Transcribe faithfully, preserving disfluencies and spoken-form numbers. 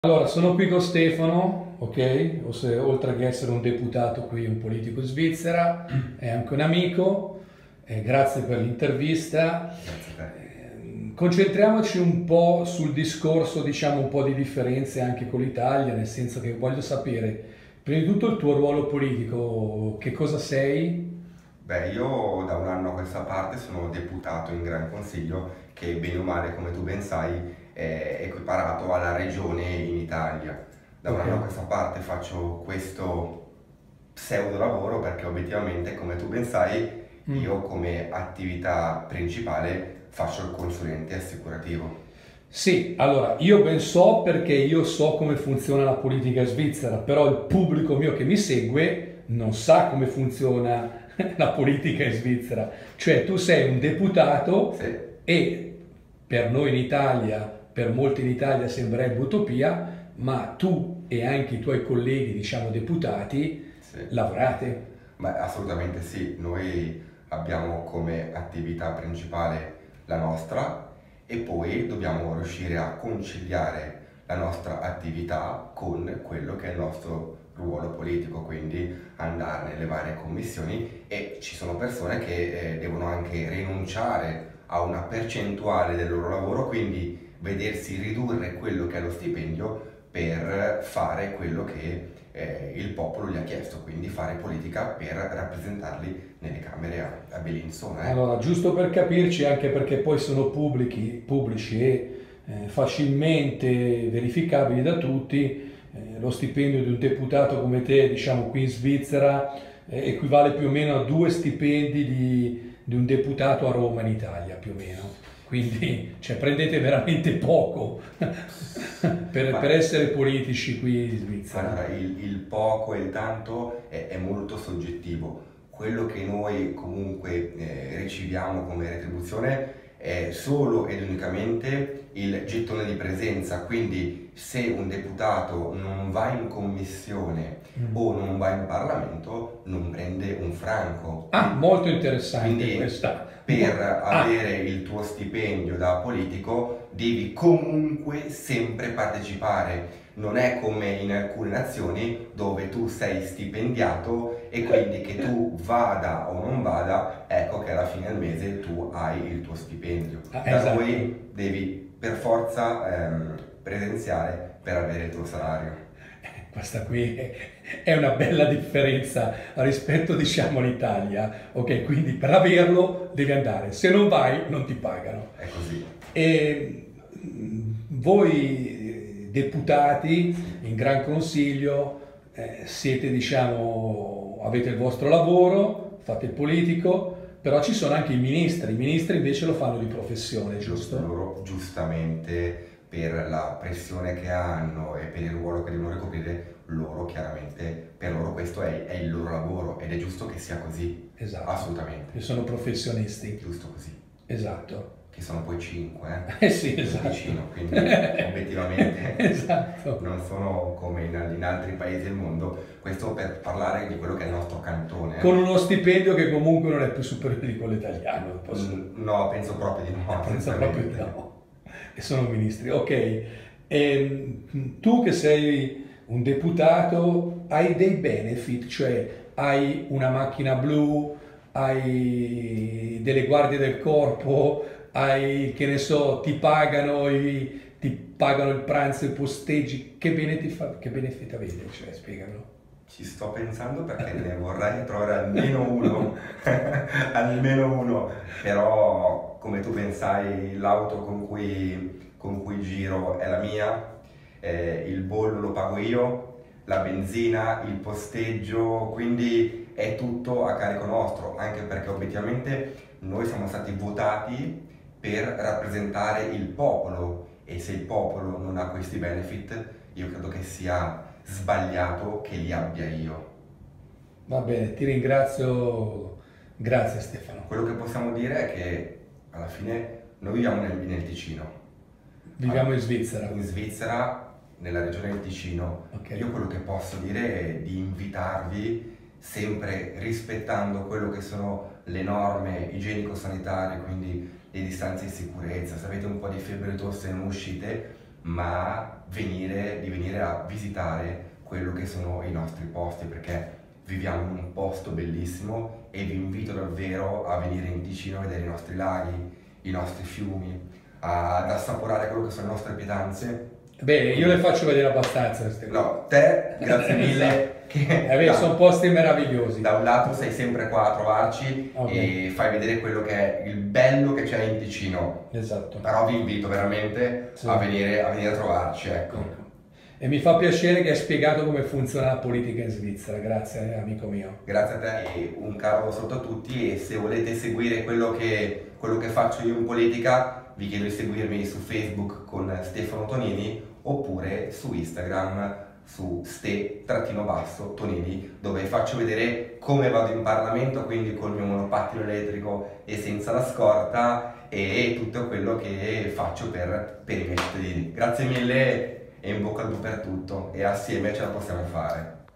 Allora, sono qui con Stefano, ok? O se- oltre che essere un deputato qui, un politico in Svizzera, è anche un amico. Eh, grazie per l'intervista. Grazie a te. Eh, concentriamoci un po' sul discorso, diciamo, un po' di differenze anche con l'Italia, nel senso che voglio sapere, prima di tutto il tuo ruolo politico, che cosa sei? Beh, io da un anno a questa parte sono deputato in Gran Consiglio, che bene o male, come tu ben sai, è equiparato alla regione in Italia. Da un Ok. anno a questa parte faccio questo pseudo lavoro perché obiettivamente, come tu ben sai, Mm. io come attività principale faccio il consulente assicurativo. Sì, allora io ben so perché io so come funziona la politica svizzera, però il pubblico mio che mi segue non sa come funziona la politica in Svizzera. Cioè tu sei un deputato Sì, e per noi in Italia, per molti in Italia sembrerebbe utopia, ma tu e anche i tuoi colleghi, diciamo deputati, sì. lavorate. Ma assolutamente sì, noi abbiamo come attività principale la nostra e poi dobbiamo riuscire a conciliare la nostra attività con quello che è il nostro ruolo politico, quindi andare nelle varie commissioni e ci sono persone che eh, devono anche rinunciare a una percentuale del loro lavoro, quindi vedersi ridurre quello che è lo stipendio per fare quello che eh, il popolo gli ha chiesto, quindi fare politica per rappresentarli nelle Camere a, a Bellinzona. Eh. Allora, giusto per capirci, anche perché poi sono pubblici, pubblici e eh, facilmente verificabili da tutti, eh, lo stipendio di un deputato come te, diciamo qui in Svizzera, eh, equivale più o meno a due stipendi di, di un deputato a Roma in Italia, più o meno. Quindi, cioè, prendete veramente poco per, Ma per essere politici qui in allora, Svizzera. il, il poco e il tanto è, è molto soggettivo. Quello che noi comunque eh, riceviamo come retribuzione è solo ed unicamente il gettone di presenza, quindi se un deputato non va in commissione Mm. o non va in Parlamento non prende un franco. Ah, molto interessante Quindi questa. per Ah, avere il tuo stipendio da politico devi comunque sempre partecipare. Non è come in alcune nazioni dove tu sei stipendiato e quindi che tu vada o non vada, ecco che alla fine del mese tu hai il tuo stipendio. ah, Da esatto. noi devi per forza ehm, presenziare per avere il tuo salario. Questa qui è è una bella differenza rispetto, diciamo, all'Italia. Ok, quindi per averlo devi andare, se non vai non ti pagano. È così. E mh, voi eh, deputati in Gran Consiglio eh, siete, diciamo, avete il vostro lavoro, fate il politico, però ci sono anche i ministri. I ministri invece lo fanno di professione, giusto? Loro giustamente per la pressione che hanno e per il ruolo che devono ricoprire, loro chiaramente, per loro questo è, è il loro lavoro ed è giusto che sia così, Esatto. assolutamente, Che sono professionisti. giusto così, Esatto. che sono poi cinque, Eh sì, eh, esatto. vicino, quindi obiettivamente Esatto. non sono come in, in altri paesi del mondo, questo per parlare di quello che è il nostro cantone. Con uno stipendio che comunque non è più superiore di quello italiano. Posso... Mm, No, penso proprio di no, Penso proprio di sinceramente. no. E sono ministri. Ok. E, tu che sei un deputato hai dei benefit, cioè hai una macchina blu, hai delle guardie del corpo, hai, che ne so, ti pagano, i, ti pagano il pranzo, i posteggi. Che benefit, fa- che benefit avete? Cioè, spiegamelo. Ci sto pensando perché ne vorrei trovare almeno uno, almeno uno, però come tu ben sai l'auto con cui, con cui giro è la mia, eh, il bollo lo pago io, la benzina, il posteggio, quindi è tutto a carico nostro, anche perché obiettivamente noi siamo stati votati per rappresentare il popolo e se il popolo non ha questi benefit, io credo che sia sbagliato che li abbia io. Va bene, ti ringrazio. Grazie Stefano. Quello che possiamo dire è che alla fine noi viviamo nel, nel Ticino. Viviamo in Svizzera. In Svizzera, nella regione del Ticino. Ok. Io quello che posso dire è di invitarvi, sempre rispettando quello che sono le norme igienico-sanitarie, quindi le distanze di sicurezza, se avete un po' di febbre o tosse non uscite, ma venire, di venire a visitare quello che sono i nostri posti, perché viviamo in un posto bellissimo e vi invito davvero a venire in Ticino a vedere i nostri laghi, i nostri fiumi, ad assaporare quello che sono le nostre pietanze. Bene, io le faccio vedere abbastanza queste cose. No, te, grazie mille. Che Eh beh, da, sono posti meravigliosi. da un lato sei sempre qua a trovarci Okay. e fai vedere quello che è il bello che c'è in Ticino. Esatto. Però vi invito veramente Sì. a, venire, a venire a trovarci, ecco. Ecco. E mi fa piacere che hai spiegato come funziona la politica in Svizzera, grazie amico mio. Grazie a te e un caro saluto a tutti, e se volete seguire quello che, quello che faccio io in politica vi chiedo di seguirmi su Facebook con Stefano Tonini oppure su Instagram su ste-tonini, dove faccio vedere come vado in Parlamento, quindi col mio monopattino elettrico e senza la scorta, e tutto quello che faccio per, per i miei cittadini. Grazie mille e in bocca al lupo per tutto, e assieme ce la possiamo fare.